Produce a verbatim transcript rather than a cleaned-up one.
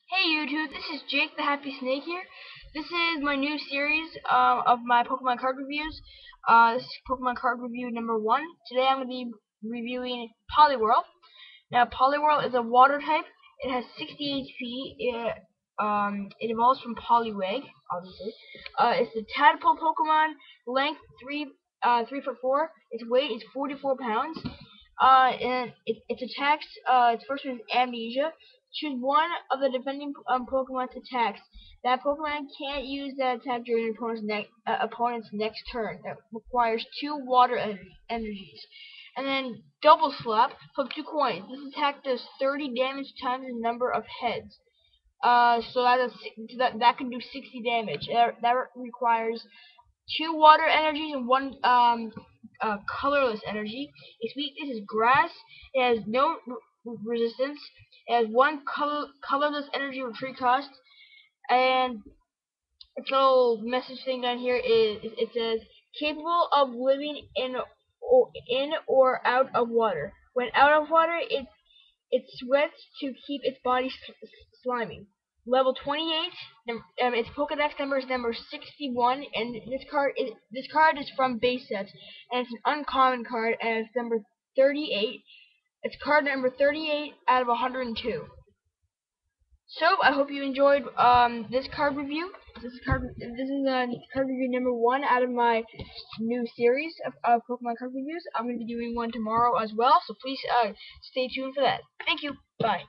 Hey YouTube, this is Jake the Happy Snake here. This is my new series um, of my Pokemon card reviews. Uh, this is Pokemon card review number one. Today I'm going to be reviewing Poliwhirl. Now Poliwhirl is a water type. It has sixty H P. It, um, it evolves from Poliwag, obviously. Uh, it's a tadpole Pokemon. Length three uh, three foot four. Its weight is forty-four pounds. Uh, and it, its attacks, uh, its first one is Amnesia. Choose one of the defending um, Pokemon's attacks. That Pokemon can't use that attack during an opponent's, ne uh, opponent's next turn. That requires two water en energies. And then Double Slap, flip two coins. This attack does thirty damage times the number of heads. Uh, so that, is, that, that can do sixty damage. That, that requires two water energies and one um, uh, colorless energy. Its weakness is grass. It has no r resistance. It has one color colorless energy retreat cost. And its little message thing down here is it says capable of living in or in or out of water. When out of water, it it sweats to keep its body slimy. Level twenty-eight. Um, its Pokedex number is number sixty-one, and this card is this card is from base sets, and it's an uncommon card, and it's number thirty-eight. It's card number thirty-eight out of one hundred two. So I hope you enjoyed um, this card review. This is card. This is uh, card review number one out of my new series of, of Pokemon card reviews. I'm going to be doing one tomorrow as well, so please uh, stay tuned for that. Thank you. Bye.